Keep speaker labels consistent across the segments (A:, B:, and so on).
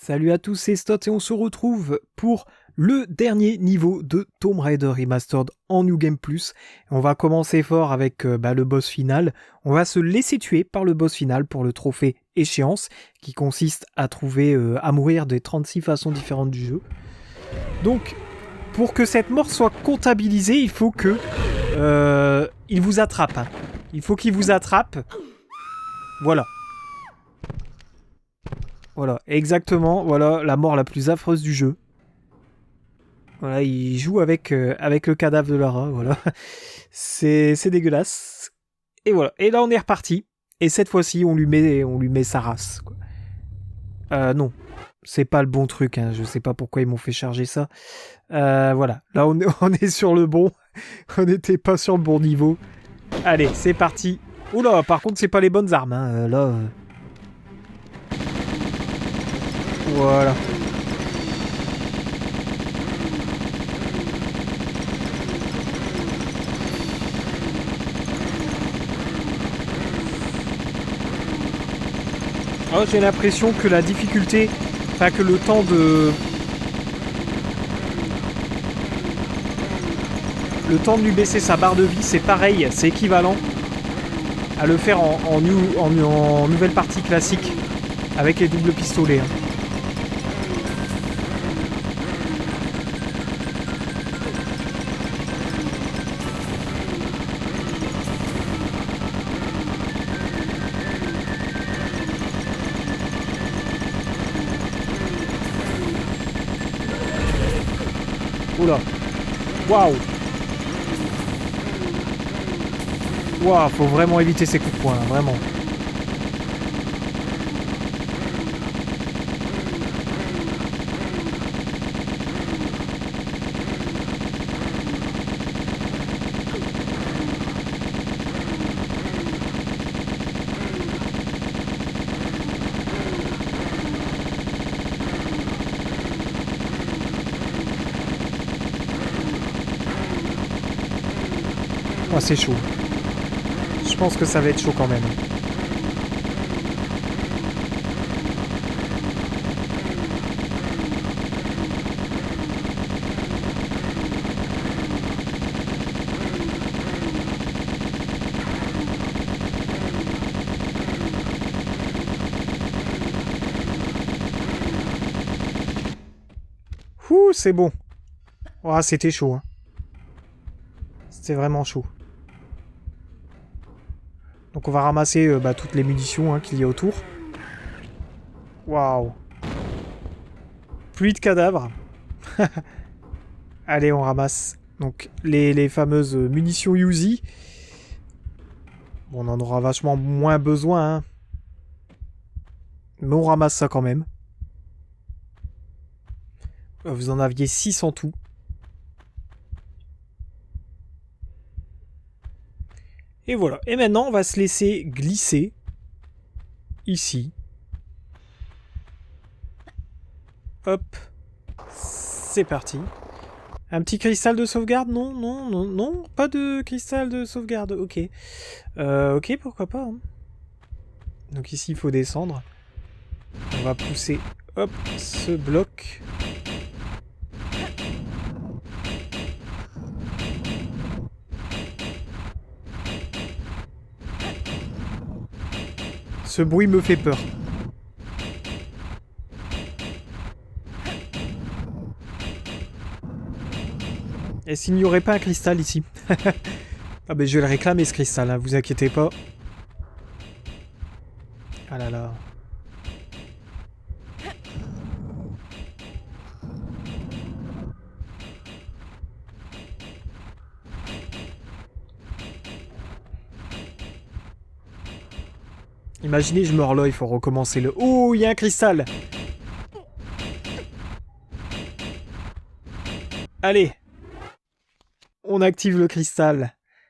A: Salut à tous, c'est Stott et on se retrouve pour le dernier niveau de Tomb Raider Remastered en New Game Plus. On va commencer fort avec le boss final. On va se laisser tuer par le boss final pour le trophée échéance qui consiste à à mourir des 36 façons différentes du jeu. Donc, pour que cette mort soit comptabilisée, il faut que il vous attrape. Hein. Il faut qu'il vous attrape. Voilà. Voilà, exactement, voilà la mort la plus affreuse du jeu. Voilà, il joue avec le cadavre de Lara, voilà. C'est dégueulasse. Et voilà, et là on est reparti. Et cette fois-ci, on lui met sa race. Quoi. Non, c'est pas le bon truc, hein. Je sais pas pourquoi ils m'ont fait charger ça. Voilà, là on est sur le bon. On n'était pas sur le bon niveau. Allez, c'est parti. Oula, par contre, c'est pas les bonnes armes, hein. Là... Voilà. Oh, j'ai l'impression que la difficulté, enfin que le temps de lui baisser sa barre de vie, c'est pareil, c'est équivalent à le faire en nouvelle partie classique avec les doubles pistolets. Hein. Oula. Waouh. Waouh, faut vraiment éviter ces coups de poing, là, vraiment. Oh, c'est chaud. Je pense que ça va être chaud quand même. Ouh, c'est bon. Oh, c'était chaud. Hein. C'était vraiment chaud. Donc on va ramasser toutes les munitions qu'il y a autour. Waouh. Pluie de cadavres. Allez, on ramasse. Donc les fameuses munitions Uzi. Bon, on en aura vachement moins besoin. Hein. Mais on ramasse ça quand même. Vous en aviez 6 en tout. Et voilà. Et maintenant, on va se laisser glisser. Ici. Hop. C'est parti. Un petit cristal de sauvegarde? Non, non, non, non. Pas de cristal de sauvegarde. Ok. Ok, pourquoi pas. Hein. Donc ici, il faut descendre. On va pousser, hop, ce bloc. Ce bruit me fait peur. Et s'il n'y aurait pas un cristal ici? Ah ben je vais le réclamer ce cristal, hein, vous inquiétez pas. Ah là là. Imaginez, je meurs là, il faut recommencer le... Oh, il y a un cristal! Allez! On active le cristal.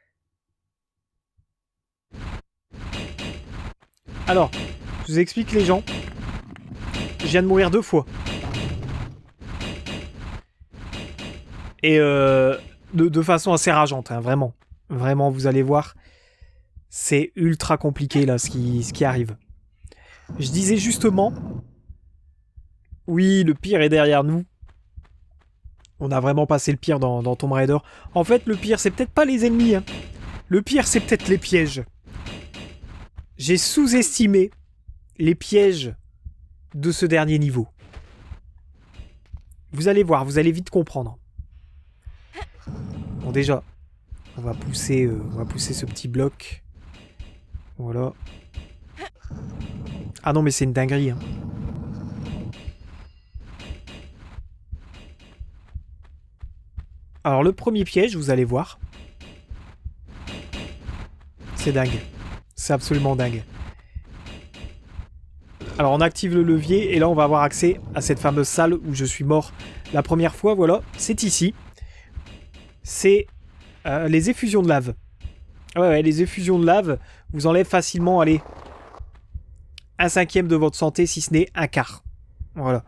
A: Alors, je vous explique les gens. Je viens de mourir 2 fois. Et de façon assez rageante, hein, vraiment. Vraiment, vous allez voir. C'est ultra compliqué là ce qui arrive. Je disais justement, Oui, le pire est derrière nous. On a vraiment passé le pire dans Tomb Raider. En fait, le pire, c'est peut-être pas les ennemis. Hein. Le pire, c'est peut-être les pièges. J'ai sous-estimé les pièges de ce dernier niveau. Vous allez voir, vous allez vite comprendre. Bon, déjà, on va pousser ce petit bloc. Voilà. Ah non, mais c'est une dinguerie. Hein. Alors, le premier piège, vous allez voir. C'est dingue. C'est absolument dingue. Alors, on active le levier et là, on va avoir accès à cette fameuse salle où je suis mort la première fois. Voilà, c'est ici. C'est les effusions de lave. Ouais, les effusions de lave vous enlèvent facilement, allez, 1/5 de votre santé, si ce n'est 1/4. Voilà.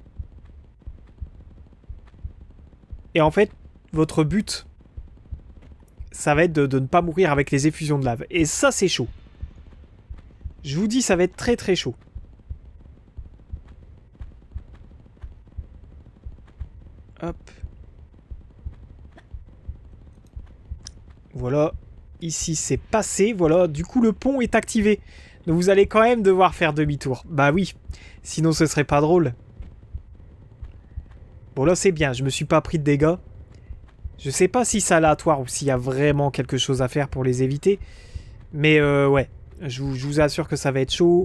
A: Et en fait, votre but, ça va être de ne pas mourir avec les effusions de lave. Et ça, c'est chaud. Je vous dis, ça va être très très chaud. Hop. Voilà. Ici, c'est passé. Voilà. Du coup, le pont est activé. Donc, vous allez quand même devoir faire demi-tour. Bah oui. Sinon, ce serait pas drôle. Bon, là, c'est bien. Je me suis pas pris de dégâts. Je sais pas si c'est aléatoire ou s'il y a vraiment quelque chose à faire pour les éviter. Mais ouais. Je vous assure que ça va être chaud.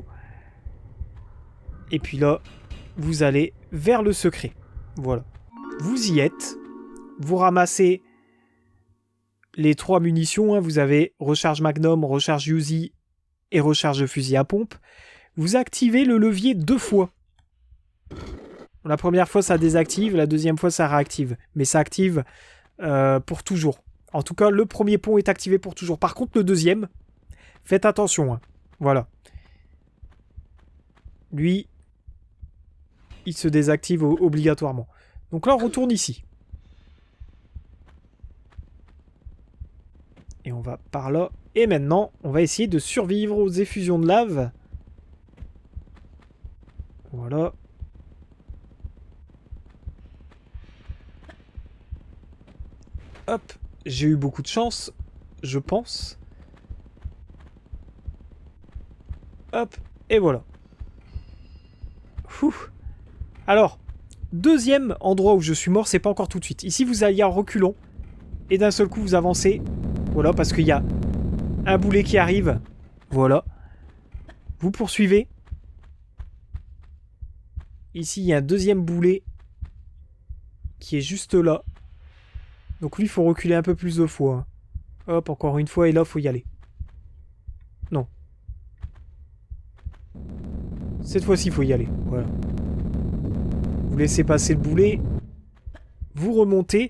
A: Et puis là, vous allez vers le secret. Voilà. Vous y êtes. Vous ramassez les 3 munitions. Hein. Vous avez recharge Magnum, recharge Uzi et recharge fusil à pompe. Vous activez le levier 2 fois. La première fois, ça désactive. La deuxième fois, ça réactive. Mais ça active pour toujours. En tout cas, le premier pont est activé pour toujours. Par contre, le deuxième, faites attention. Hein. Voilà. Lui, il se désactive obligatoirement. Donc là, on retourne ici. Et on va par là. Et maintenant, on va essayer de survivre aux effusions de lave. Voilà. Hop. J'ai eu beaucoup de chance, je pense. Hop. Et voilà. Ouh. Alors, deuxième endroit où je suis mort, c'est pas encore tout de suite. Ici, vous alliez en reculant. Et d'un seul coup, vous avancez. Voilà, parce qu'il y a un boulet qui arrive. Voilà. Vous poursuivez. Ici, il y a un deuxième boulet qui est juste là. Donc lui, il faut reculer un peu plus de fois. Hop, encore une fois, et là, il faut y aller. Non. Cette fois-ci, il faut y aller. Voilà. Vous laissez passer le boulet. Vous remontez.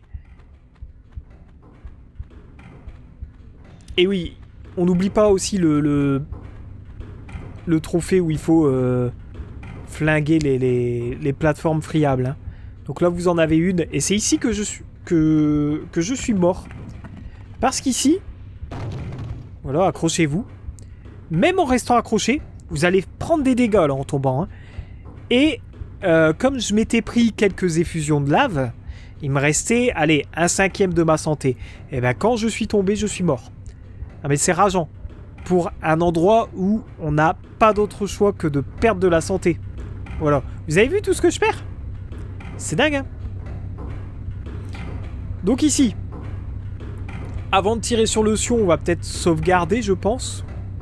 A: Et oui, on n'oublie pas aussi le trophée où il faut flinguer les plateformes friables. Hein. Donc là, vous en avez une. Et c'est ici que je suis mort. Parce qu'ici, voilà, accrochez-vous. Même en restant accroché, vous allez prendre des dégâts là en tombant. Hein. Et comme je m'étais pris quelques effusions de lave, il me restait, allez, 1/5 de ma santé. Et bien quand je suis tombé, je suis mort. Ah, mais c'est rageant. Pour un endroit où on n'a pas d'autre choix que de perdre de la santé. Voilà. Vous avez vu tout ce que je perds? C'est dingue, hein? Donc ici, avant de tirer sur le sion, on va peut-être sauvegarder, je pense.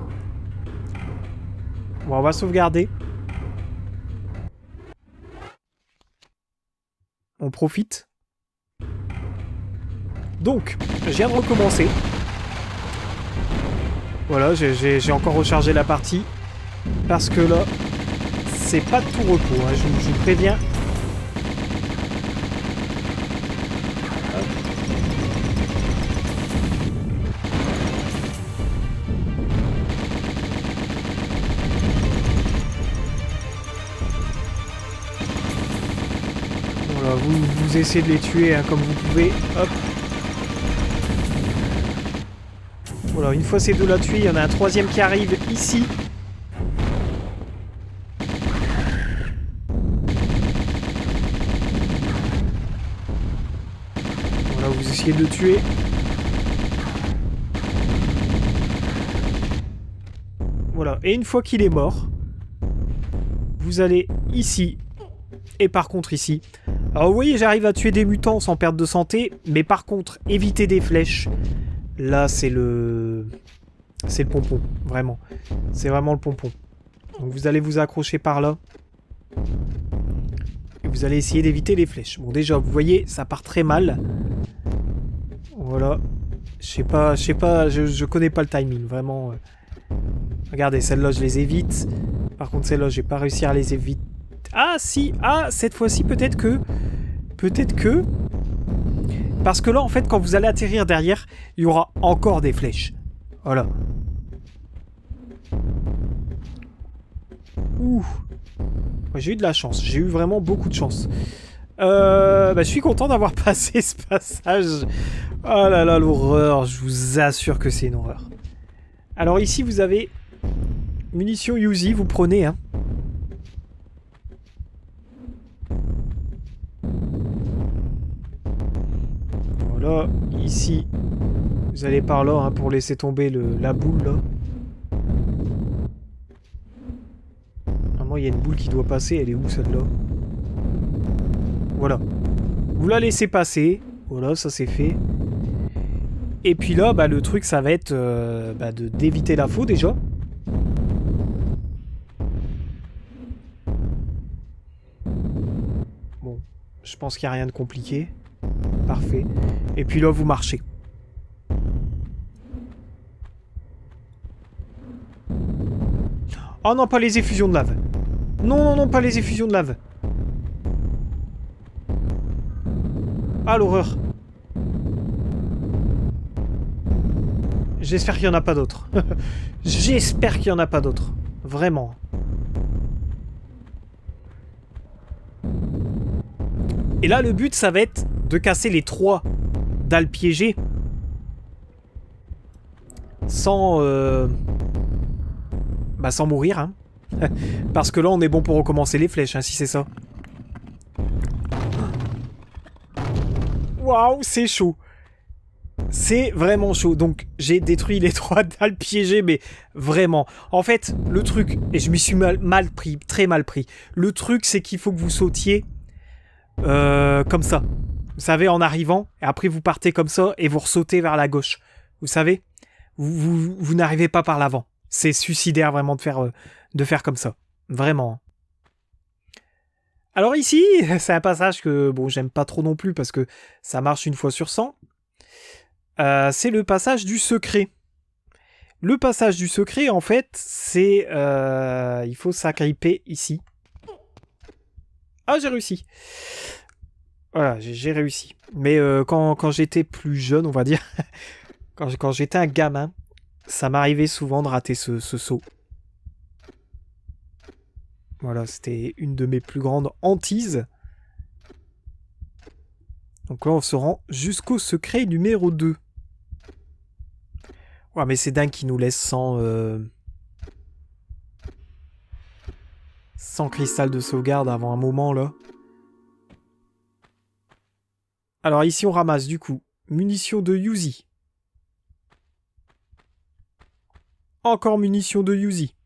A: Bon, on va sauvegarder. On profite. Donc, je viens de recommencer. Voilà, j'ai encore rechargé la partie. Parce que là, c'est pas de tout repos. Hein, je vous préviens. Voilà, vous essayez de les tuer hein, comme vous pouvez. Hop. Voilà, une fois ces deux-là tués, il y en a un troisième qui arrive ici. vous essayez de le tuer. Voilà. Et une fois qu'il est mort, vous allez ici. Et par contre ici. Alors vous voyez, j'arrive à tuer des mutants sans perte de santé. Mais par contre, éviter des flèches. Là, c'est le... C'est le pompon. Vraiment. C'est vraiment le pompon. Donc vous allez vous accrocher par là. Et vous allez essayer d'éviter les flèches. Bon déjà, vous voyez, ça part très mal. Voilà. Je sais pas, je connais pas le timing, vraiment. Regardez, celle-là, je les évite. Par contre, celle-là, je vais pas réussir à les éviter. Ah, si! Ah, cette fois-ci, peut-être que... Peut-être que... Parce que là, en fait, quand vous allez atterrir derrière, il y aura encore des flèches. Voilà. Ouh. J'ai eu de la chance. J'ai eu vraiment beaucoup de chance. Je suis content d'avoir passé ce passage. Oh là là, l'horreur. Je vous assure que c'est une horreur. Alors ici, vous avez... Munitions Uzi, vous prenez, hein. Voilà. Ici, vous allez par là, hein, pour laisser tomber la boule, là. Il y a une boule qui doit passer, elle est où celle-là? Voilà. Vous la laissez passer. Voilà, ça c'est fait. Et puis là, le truc, ça va être d'éviter la faux déjà. Bon, je pense qu'il n'y a rien de compliqué. Parfait. Et puis là, vous marchez. Oh non, pas les effusions de lave. Non, non, non, pas les effusions de lave. Ah, l'horreur. J'espère qu'il n'y en a pas d'autres. J'espère qu'il n'y en a pas d'autres. Vraiment. Et là, le but, ça va être de casser les 3 dalles piégées. Sans mourir, hein. Parce que là, on est bon pour recommencer les flèches, hein, si c'est ça. Waouh, c'est chaud. C'est vraiment chaud. Donc, j'ai détruit les 3 dalles piégées, mais vraiment. En fait, le truc, et je m'y suis mal pris, très mal pris. Le truc, c'est qu'il faut que vous sautiez comme ça. Vous savez, en arrivant, et après vous partez comme ça, et vous ressautez vers la gauche. Vous savez, vous n'arrivez pas par l'avant. C'est suicidaire vraiment de faire comme ça. Vraiment. Alors ici, c'est un passage que bon, j'aime pas trop non plus parce que ça marche une fois sur 100. C'est le passage du secret. Le passage du secret, en fait, c'est... il faut s'agripper ici. Ah, j'ai réussi. Voilà, j'ai réussi. Mais quand j'étais plus jeune, on va dire, quand j'étais un gamin, ça m'arrivait souvent de rater ce saut. Voilà, c'était une de mes plus grandes hantises. Donc là, on se rend jusqu'au secret numéro 2. Ouais, mais c'est dingue qu'il nous laisse sans cristal de sauvegarde avant un moment, là. Alors ici, on ramasse, du coup, munitions de Uzi. Encore munitions de Uzi.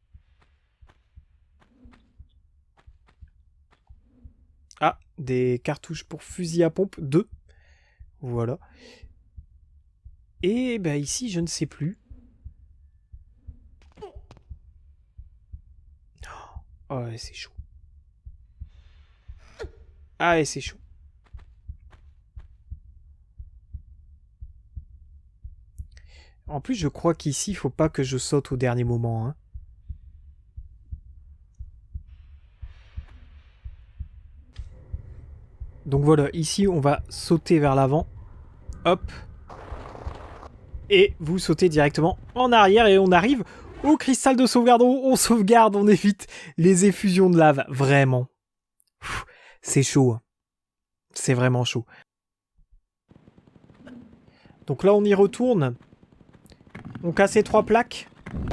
A: Ah, des cartouches pour fusil à pompe, 2. Voilà. Et ben ici, je ne sais plus. Oh, ouais, c'est chaud. Ah, ouais, c'est chaud. En plus, je crois qu'ici, il faut pas que je saute au dernier moment, hein. Donc voilà, ici, on va sauter vers l'avant. Hop. Et vous sautez directement en arrière et on arrive au cristal de sauvegarde. On sauvegarde, on évite les effusions de lave. Vraiment. C'est chaud. Hein. C'est vraiment chaud. Donc là, on y retourne. On casse les 3 plaques.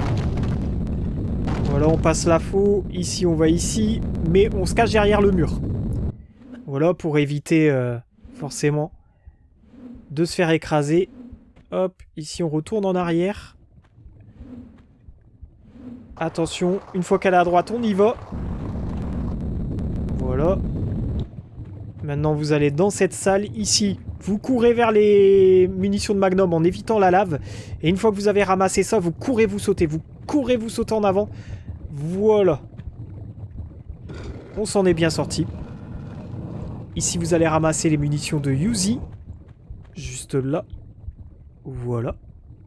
A: Voilà, on passe la faux. Ici, on va ici. Mais on se cache derrière le mur. Voilà, pour éviter forcément de se faire écraser. Hop, ici on retourne en arrière. Attention, une fois qu'elle est à droite, on y va. Voilà. Maintenant, vous allez dans cette salle, ici. Vous courez vers les munitions de Magnum en évitant la lave. Et une fois que vous avez ramassé ça, vous courez, vous sautez. Vous courez, vous sautez en avant. Voilà. On s'en est bien sorti. Ici, vous allez ramasser les munitions de Uzi. Juste là. Voilà.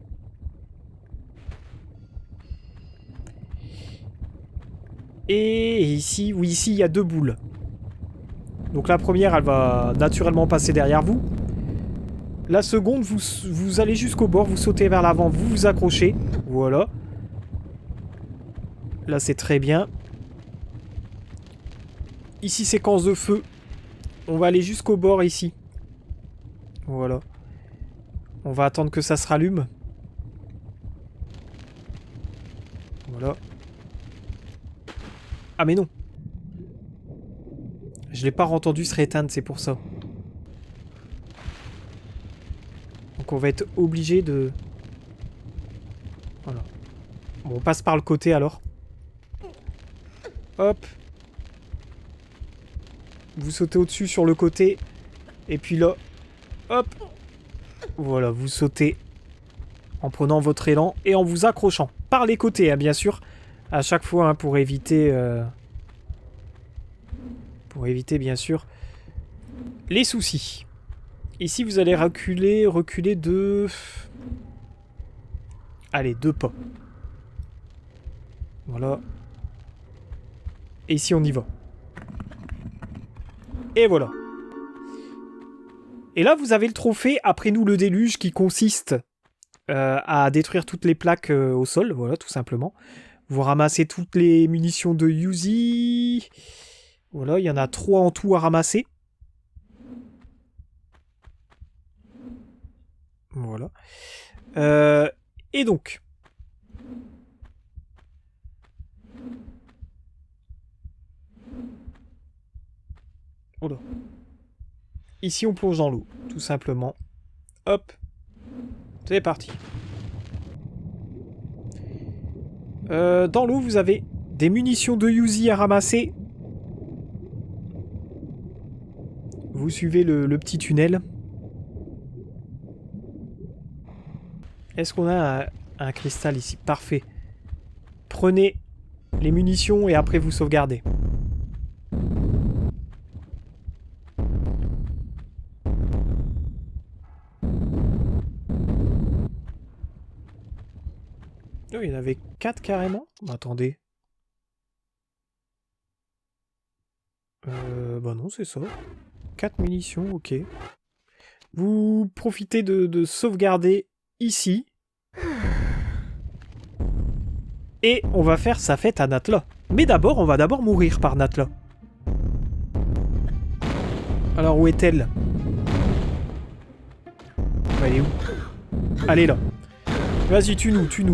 A: Et ici, oui, ici, il y a 2 boules. Donc la première, elle va naturellement passer derrière vous. La seconde, vous allez jusqu'au bord, vous sautez vers l'avant, vous vous accrochez. Voilà. Là, c'est très bien. Ici, séquence de feu. On va aller jusqu'au bord ici. Voilà. On va attendre que ça se rallume. Voilà. Ah mais non. Je l'ai pas entendu se rééteindre, c'est pour ça. Donc on va être obligé de... Voilà. Bon, on passe par le côté alors. Hop. Vous sautez au-dessus sur le côté. Et puis là, hop. Voilà, vous sautez en prenant votre élan et en vous accrochant. Par les côtés, hein, bien sûr. À chaque fois, hein, pour éviter... Pour éviter, bien sûr, les soucis. Ici, vous allez reculer de... Allez, 2 pas. Voilà. Et ici, on y va. Et voilà. Et là, vous avez le trophée après nous le déluge qui consiste à détruire toutes les plaques au sol. Voilà, tout simplement. Vous ramassez toutes les munitions de Uzi. Voilà, il y en a 3 en tout à ramasser. Voilà. Et donc... Oula. Ici, on plonge dans l'eau, tout simplement. Hop. C'est parti. Dans l'eau, vous avez des munitions de Uzi à ramasser. Vous suivez le petit tunnel. Est-ce qu'on a un cristal ici? Parfait. Prenez les munitions et après vous sauvegardez. Oh, il y en avait 4 carrément. Attendez. Bah non, c'est ça. 4 munitions, ok. Vous profitez de sauvegarder ici. Et on va faire sa fête à Natla. Mais d'abord, on va d'abord mourir par Natla. Alors, où est-elle? Elle est où? Elle est là. Vas-y, tue-nous, tue-nous.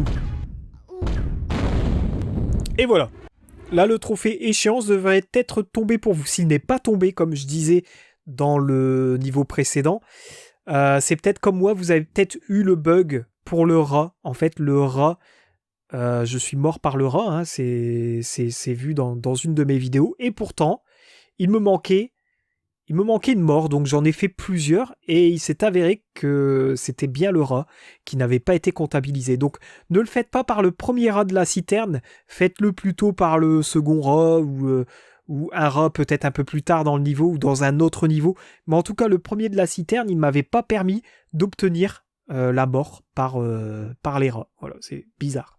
A: Et voilà. Là, le trophée échéance devrait être tombé pour vous. S'il n'est pas tombé, comme je disais dans le niveau précédent, c'est peut-être comme moi, vous avez peut-être eu le bug pour le rat. En fait, le rat, je suis mort par le rat, hein, c'est vu dans une de mes vidéos. Et pourtant, il me manquait une mort, donc j'en ai fait plusieurs. Et il s'est avéré que c'était bien le rat qui n'avait pas été comptabilisé. Donc, ne le faites pas par le premier rat de la citerne, faites-le plutôt par le second rat ou un rat peut-être un peu plus tard dans le niveau ou dans un autre niveau. Mais en tout cas, le premier de la citerne, il ne m'avait pas permis d'obtenir la mort par les rats. Voilà, c'est bizarre.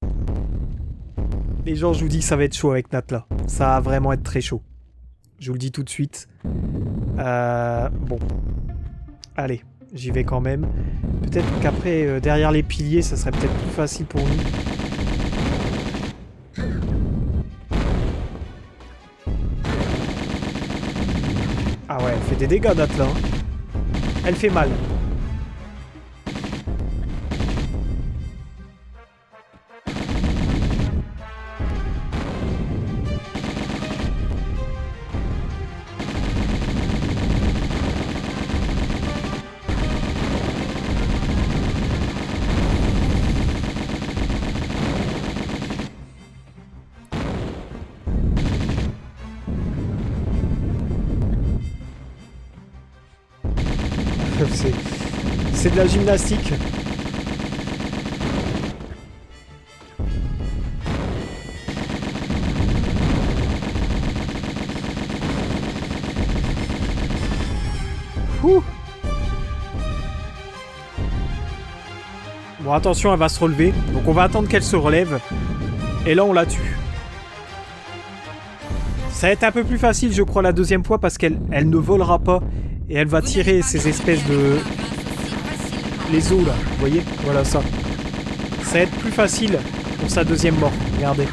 A: Les gens, je vous dis que ça va être chaud avec Natla. Ça va vraiment être très chaud. Je vous le dis tout de suite. Bon. Allez, j'y vais quand même. Peut-être qu'après, derrière les piliers, ça serait peut-être plus facile pour nous. Ah ouais, elle fait des dégâts, Natla. Hein. Elle fait mal. C'est de la gymnastique. Ouh. Bon, attention, elle va se relever. Donc on va attendre qu'elle se relève. Et là, on la tue. Ça va être un peu plus facile, je crois, la deuxième fois, parce qu'elle ne volera pas. Et elle va tirer ces espèces de... les os, là. Vous voyez? Voilà, ça. Ça va être plus facile pour sa deuxième mort. Regardez.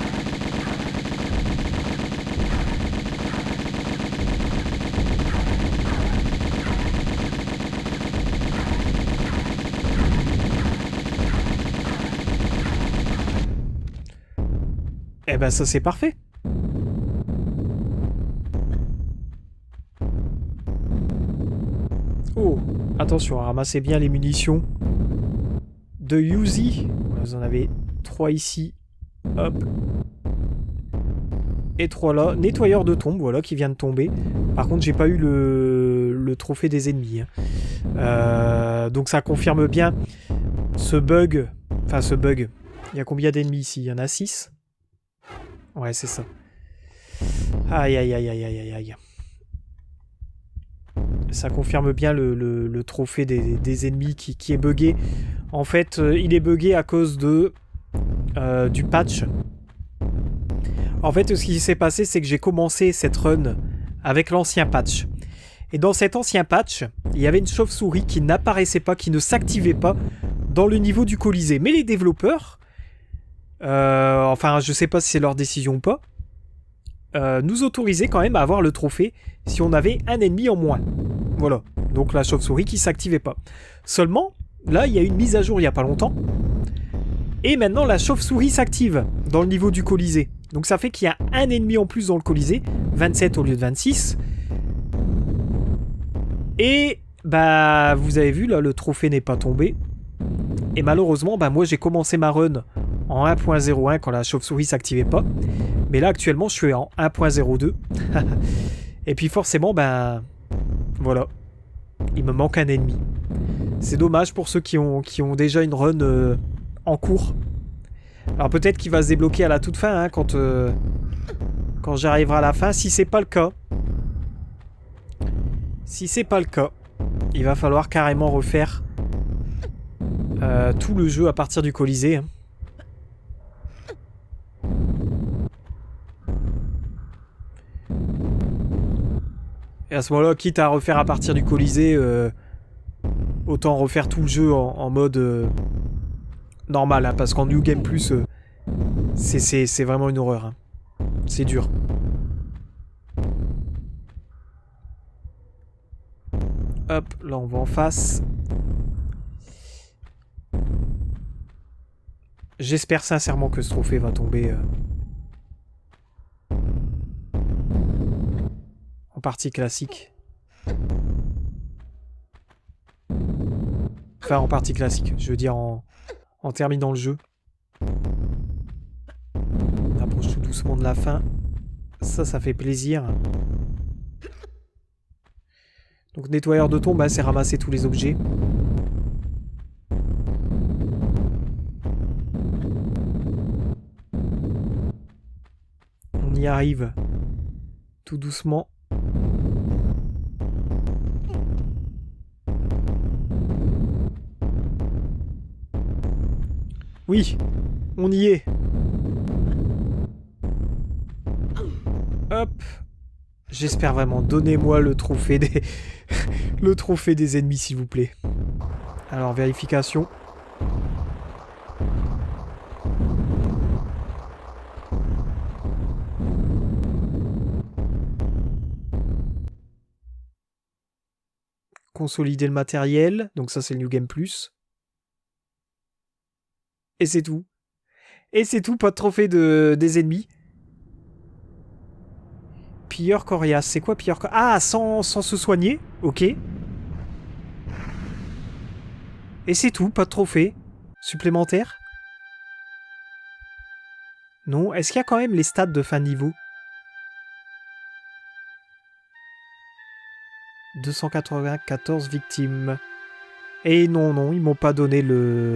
A: Eh ben, ça, c'est parfait. Oh, attention, ramassez bien les munitions de Uzi. Vous en avez 3 ici. Hop. Et 3 là. Nettoyeur de tombe, voilà, qui vient de tomber. Par contre, j'ai pas eu le trophée des ennemis. Donc ça confirme bien ce bug. Enfin, ce bug. Il y a combien d'ennemis ici? Il y en a 6. Ouais, c'est ça. Aïe, aïe, aïe, aïe, aïe, aïe. Ça confirme bien le trophée des ennemis qui est buggé. En fait, il est buggé à cause de du patch. En fait, ce qui s'est passé, c'est que j'ai commencé cette run avec l'ancien patch. Et dans cet ancien patch, il y avait une chauve-souris qui n'apparaissait pas, qui ne s'activait pas dans le niveau du Colisée. Mais les développeurs, enfin, je sais pas si c'est leur décision ou pas, nous autorisaient quand même à avoir le trophée si on avait un ennemi en moins. Voilà, donc la chauve-souris qui s'activait pas. Seulement, là, il y a une mise à jour il y a pas longtemps. Et maintenant, la chauve-souris s'active dans le niveau du Colisée. Donc ça fait qu'il y a un ennemi en plus dans le Colisée, 27 au lieu de 26. Et, bah, vous avez vu, là, le trophée n'est pas tombé. Et malheureusement, bah, moi, j'ai commencé ma run en 1.01 quand la chauve-souris s'activait pas. Mais là, actuellement, je suis en 1.02. Et puis forcément, ben... voilà. Il me manque un ennemi. C'est dommage pour ceux qui ont déjà une run en cours. Alors peut-être qu'il va se débloquer à la toute fin, hein, quand j'arriverai à la fin. Si c'est pas le cas... Si c'est pas le cas, il va falloir carrément refaire tout le jeu à partir du Colisée, hein. Et à ce moment-là, quitte à refaire à partir du Colisée, autant refaire tout le jeu en mode normal, hein, parce qu'en New Game Plus, c'est vraiment une horreur, hein. C'est dur. Hop, là on va en face. J'espère sincèrement que ce trophée va tomber en partie classique. Enfin, en partie classique, je veux dire en terminant le jeu. On approche tout doucement de la fin. Ça fait plaisir. Donc nettoyeur de tombe, hein, c'est ramasser tous les objets. On y arrive tout doucement. Oui, on y est. Hop. J'espère vraiment. Donnez-moi le trophée des... le trophée des ennemis, s'il vous plaît. Alors, vérification. Consolider le matériel. Donc ça, c'est le New Game Plus. Et c'est tout. Et c'est tout, pas de trophée des ennemis. Pilleur coriace. C'est quoi pilleur coriace? Ah, sans se soigner. Ok. Et c'est tout, pas de trophée supplémentaire. Non, est-ce qu'il y a quand même les stats de fin de niveau? 294 victimes. Et non, ils m'ont pas donné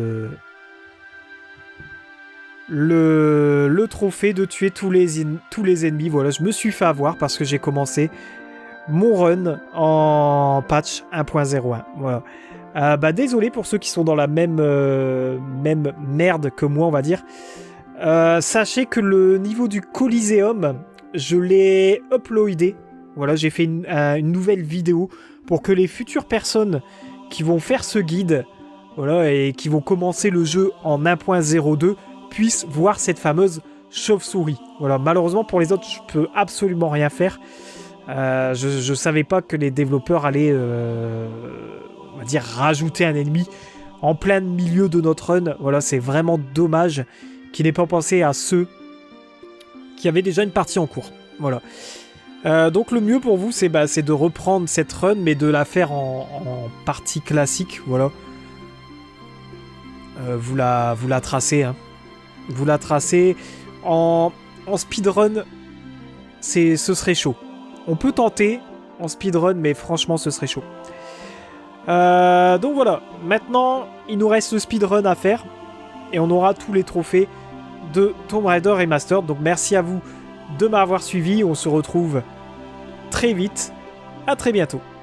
A: le trophée de tuer tous les ennemis. Voilà, je me suis fait avoir parce que j'ai commencé mon run en patch 1.01. Voilà. Désolé pour ceux qui sont dans la même merde que moi, on va dire. Sachez que le niveau du Coliseum, je l'ai uploadé. Voilà, j'ai fait une nouvelle vidéo pour que les futures personnes qui vont faire ce guide, voilà, et qui vont commencer le jeu en 1.02 puissent voir cette fameuse chauve-souris. Voilà, malheureusement pour les autres, je peux absolument rien faire. Je savais pas que les développeurs allaient, on va dire, rajouter un ennemi en plein milieu de notre run. Voilà, c'est vraiment dommage qu'ils n'aient pas pensé à ceux qui avaient déjà une partie en cours. Voilà. Donc le mieux pour vous, c'est de reprendre cette run, mais de la faire en partie classique. Voilà. Vous la tracez. Hein. Vous la tracez en speedrun. Ce serait chaud. On peut tenter en speedrun, mais franchement, ce serait chaud. Donc voilà. Maintenant, il nous reste le speedrun à faire. Et on aura tous les trophées de Tomb Raider Remastered. Donc merci à vous de m'avoir suivi. On se retrouve très vite. À très bientôt.